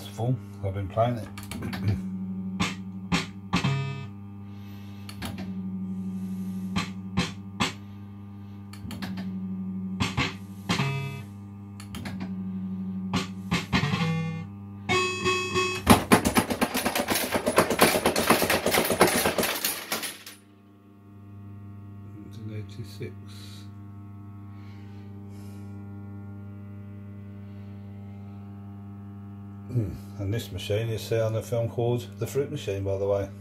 that's full. I've been playing it. '86. And this machine you see on the film called The Fruit Machine, by the way.